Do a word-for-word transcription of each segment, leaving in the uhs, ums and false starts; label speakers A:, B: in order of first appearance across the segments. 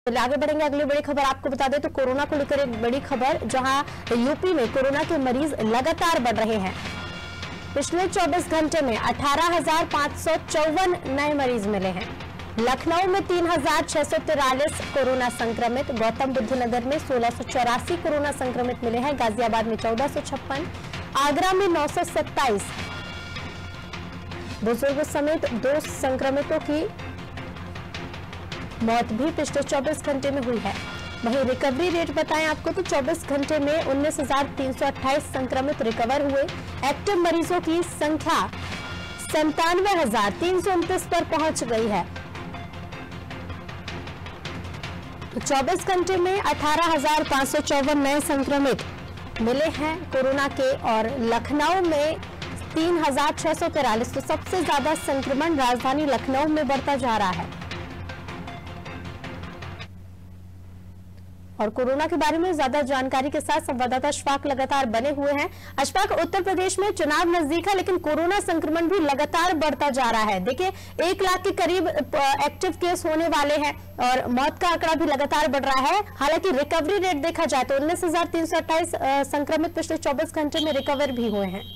A: आगे बढ़ेंगे अगली बड़ी खबर आपको बता दें तो कोरोना को लेकर एक बड़ी खबर, जहां यूपी में कोरोना के मरीज लगातार बढ़ रहे हैं। पिछले चौबीस घंटे में अठारह हजार पाँच सौ चौवन नए मरीज मिले हैं। लखनऊ में तीन हजार छह सौ तिरालीस कोरोना संक्रमित, गौतम बुद्ध नगर में सोलह सौ चौरासी कोरोना संक्रमित मिले हैं, गाजियाबाद में चौदह सौ छप्पन, आगरा में नौ सौ सत्ताईस, बुजुर्ग समेत दो संक्रमितों की मौत भी पिछले चौबीस घंटे में हुई है। वहीं रिकवरी रेट बताएं आपको तो चौबीस घंटे में उन्नीस हजार तीन सौ अट्ठाईस संक्रमित रिकवर हुए। एक्टिव मरीजों की संख्या संतानवे हजार तीन सौ उनतीस पर पहुंच गई है। तो चौबीस घंटे में अठारह हजार पाँच सौ चौवन नए संक्रमित मिले हैं कोरोना के, और लखनऊ में तीन हजार छह सौ तिरालीस। तो सबसे ज्यादा संक्रमण राजधानी लखनऊ में बढ़ता जा रहा है। और कोरोना के बारे में ज्यादा जानकारी के साथ संवाददाता अशफाक लगातार बने हुए हैं। अशफाक, उत्तर प्रदेश में चुनाव नजदीक है लेकिन कोरोना संक्रमण भी लगातार बढ़ता जा रहा है। देखिए, एक लाख के करीब एक्टिव केस होने वाले हैं और मौत का आंकड़ा भी लगातार बढ़ रहा है। हालांकि रिकवरी रेट देखा जाए तो उन्नीस हजार तीन सौ अट्ठाईस संक्रमित पिछले चौबीस घंटे में रिकवर भी हुए हैं।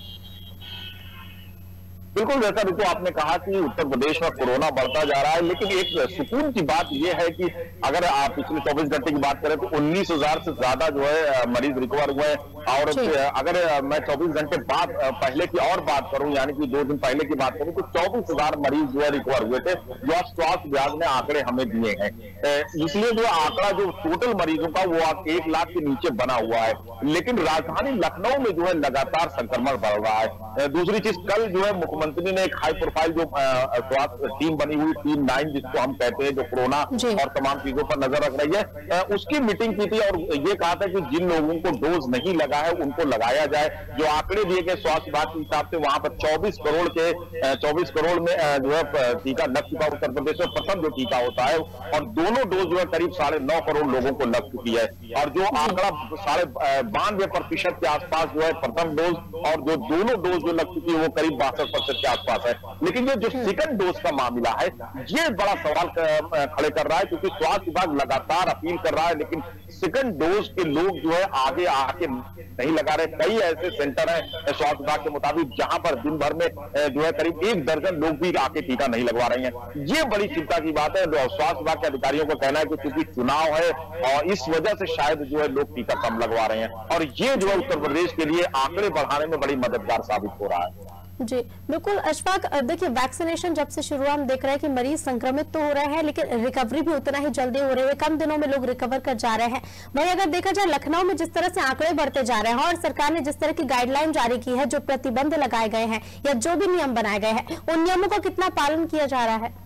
B: बिल्कुल, जैसा बिल्कुल आपने कहा कि उत्तर प्रदेश में कोरोना बढ़ता जा रहा है, लेकिन एक सुकून की बात यह है कि अगर आप पिछले चौबीस घंटे की बात करें तो उन्नीस हजार से ज्यादा जो है मरीज रिकवर हुए हैं। और अगर मैं चौबीस घंटे बाद पहले की और बात करूं, यानी कि दो दिन पहले की बात करूं, तो चौबीस हजार मरीज जो है रिकवर हुए थे, जो स्वास्थ्य विभाग ने आंकड़े हमें दिए हैं। इसलिए जो आंकड़ा जो टोटल मरीजों का वो आप एक लाख के नीचे बना हुआ है। लेकिन राजधानी लखनऊ में जो है लगातार संक्रमण बढ़ रहा है। दूसरी चीज, कल जो है मुख्यमंत्री ने एक हाई प्रोफाइल जो स्वास्थ्य टीम बनी हुई, टीम नाइन जिसको हम कहते हैं, जो कोरोना और तमाम चीजों पर नजर रख रही है, उसकी मीटिंग की थी और ये कहा था कि जिन लोगों को डोज नहीं लगा है उनको लगाया जाए। जो आंकड़े दिए गए स्वास्थ्य विभाग के हिसाब से वहां पर चौबीस करोड़ के चौबीस करोड़ में जो है टीका लग चुका। उत्तर प्रदेश में प्रथम जो टीका होता है, और दोनों डोज जो है करीब साढ़े नौ करोड़ लोगों को लग चुकी है। और जो आंकड़ा साढ़े बानवे प्रतिशत के आसपास जो है प्रथम डोज, और जो दोनों डोज जो लग चुकी है वो करीब बासठ प्रतिशत के आसपास है। लेकिन ये जो सेकंड डोज का मामला है, ये बड़ा सवाल खड़े कर रहा है, क्योंकि स्वास्थ्य विभाग लगातार अपील कर रहा है, लेकिन सेकंड डोज के लोग जो है आगे आके नहीं लगा रहे। कई ऐसे सेंटर हैं स्वास्थ्य विभाग के मुताबिक जहां पर दिन भर में जो है करीब एक दर्जन लोग भी आके टीका नहीं लगवा रहे हैं। ये बड़ी चिंता की बात है। स्वास्थ्य विभाग के अधिकारियों का कहना है कि क्योंकि चुनाव है और इस वजह से शायद जो है लोग टीका कम लगवा रहे हैं, और ये जो है उत्तर प्रदेश के लिए आंकड़े बढ़ाने में बड़ी मददगार साबित हो रहा है।
A: जी बिल्कुल अशफाक, देखिए वैक्सीनेशन जब से शुरू हम देख रहे हैं कि मरीज संक्रमित तो हो रहे हैं लेकिन रिकवरी भी उतना ही जल्दी हो रही है। कम दिनों में लोग रिकवर कर जा रहे हैं। वहीं अगर देखा जाए लखनऊ में जिस तरह से आंकड़े बढ़ते जा रहे हैं और सरकार ने जिस तरह की गाइडलाइन जारी की है, जो प्रतिबंध लगाए गए हैं या जो भी नियम बनाए गए हैं, उन नियमों का कितना पालन किया जा रहा है?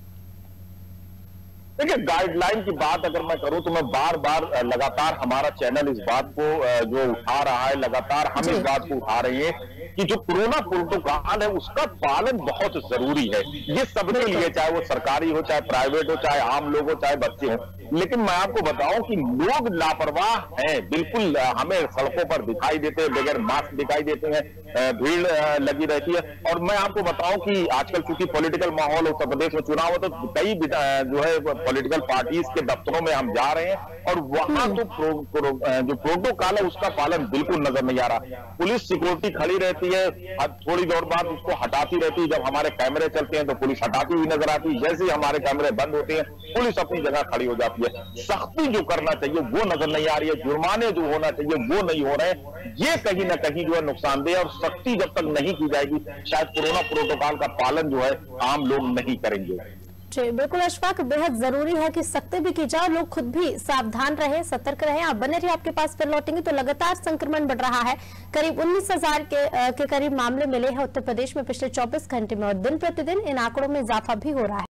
B: देखिए, गाइडलाइन की बात अगर मैं करूं तो मैं बार बार लगातार हमारा चैनल इस बात को जो उठा रहा है, लगातार हम इस बात को उठा रहे हैं कि जो कोरोना प्रोटोकॉल है उसका पालन बहुत जरूरी है। ये सबके लिए, चाहे वो सरकारी हो, चाहे प्राइवेट हो, चाहे आम लोग हो, चाहे बच्चे हो। लेकिन मैं आपको बताऊं कि लोग लापरवाह हैं, बिल्कुल हमें सड़कों पर दिखाई देते हैं, बगैर मास्क दिखाई देते हैं, भीड़ लगी रहती है। और मैं आपको बताऊं कि आजकल चूंकि पॉलिटिकल माहौल उत्तर प्रदेश में चुनाव हो, तो कई जो है पॉलिटिकल पार्टीज के दफ्तरों में हम जा रहे हैं और वहां तो प्रो, प्रो, जो प्रोटोकॉल है उसका पालन बिल्कुल नजर नहीं आ रहा। पुलिस सिक्योरिटी खड़ी रहती है, थोड़ी देर बाद उसको हटाती रहती है। जब हमारे कैमरे चलते हैं तो पुलिस हटाती हुई नजर आती है, जैसे ही हमारे कैमरे बंद होते हैं पुलिस अपनी जगह खड़ी हो जाती है। सख्ती जो करना चाहिए वो नजर नहीं आ रही है, जुर्माने जो होना चाहिए वो नहीं हो रहे। ये कहीं ना कहीं जो है नुकसानदेह, और सख्ती जब तक नहीं की जाएगी शायद कोरोना प्रोटोकॉल का पालन जो है आम लोग नहीं करेंगे।
A: जी बिल्कुल अशफाक, बेहद जरूरी है कि सख्ती भी की जाए, लोग खुद भी सावधान रहे, सतर्क रहे। आप बने रहिए, आपके पास फिर लौटेंगे। तो लगातार संक्रमण बढ़ रहा है, करीब उन्नीस हजार के, के करीब मामले मिले हैं उत्तर प्रदेश में पिछले चौबीस घंटे में, और दिन प्रतिदिन इन आंकड़ों में इजाफा भी हो रहा है।